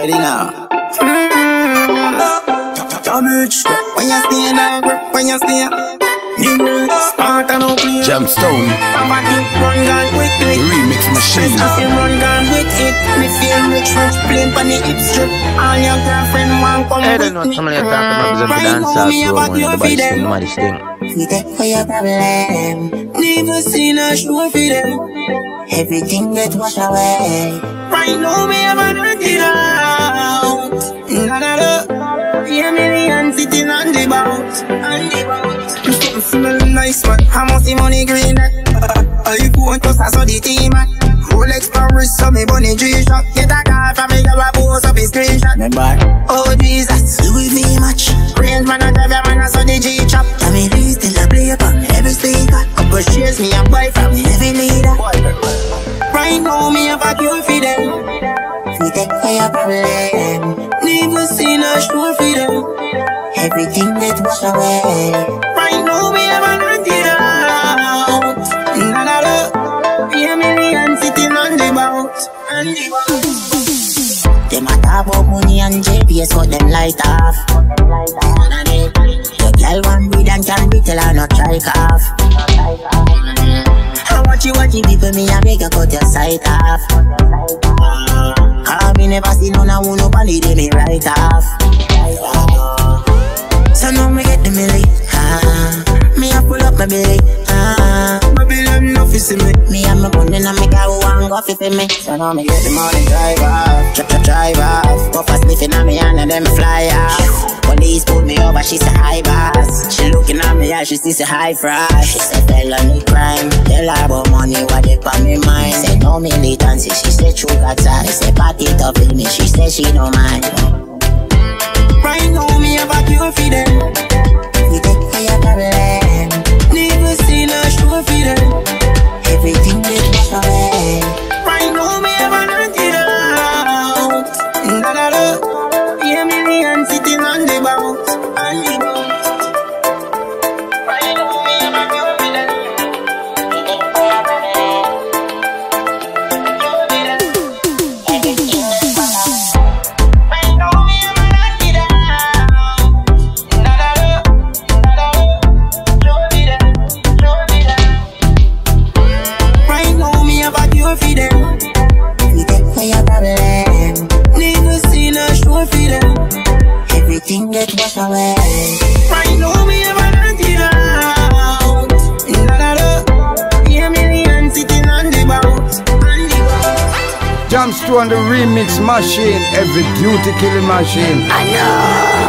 ready now. Damage. When you stay down, when you stay New Spartan no clear. Gemstone Run gun with it. Remix Machine. Run gun with it. Me feel rich plain pan the hip strip. All your girlfriend want come I don't know what somebody talking about the dance so nobody sing, nobody sing. We take for your problem. Never seen a show for them. Everything get washed away. Right now me have a dirty it out. Yeah, million sitting on the bounce. You smell nice man. How much the money green that? You want to saw the team man. Rolex Paris so me bunny G-Shock. Get a car from me, go a post up his screenshot. Oh Jesus, Louis V match. Range man a drive, man a saw the G-Chop. Tell me this till I play up on every speaker. Couple shares me a buy from every leader. Right now me have a cure for them. We take for your problem. Never seen a show for them. Everything get washed away. Right now me have a dirty it out. Yeah, million sitting on the bounce. Them a talk about money and JPS, cut them light off. The girl want breed and can't be tell her not try off. I watch you people, me a make you cut your sight off. Cause me never see none of one up and they me right off. So now me get the milli. Me a pull up my belly. My belly enough is in me. Me and my gun and me car one go fit me. So now me get the money drive off. Drive off. Papa sniffing at me and then me fly off. Police pulled me over, she say hi boss. She looking at me as she sees a high fry. She say felony crime. Tell her about money what they on me mind. Say no militancy, she say true God's eye. Say party tough with me, she say she don't mind. Right now me have a cure for them. We take for your problem. Never seen a show for them. Everything they wash away. Right now me have a dirty it out. Yeah, million sitting on the bounce. Right now me have a cure for them. We take for your problem. Everything they wash away. Right now me have a dirty it out. Right now me have a cure for them. We take for your problem. Never seen a show for them. Everything get washed away. Right now me have a dirty it out. Yeah, million sitting on the bounce. Gemstone the Remix Machine. Every duty killing machine. I know.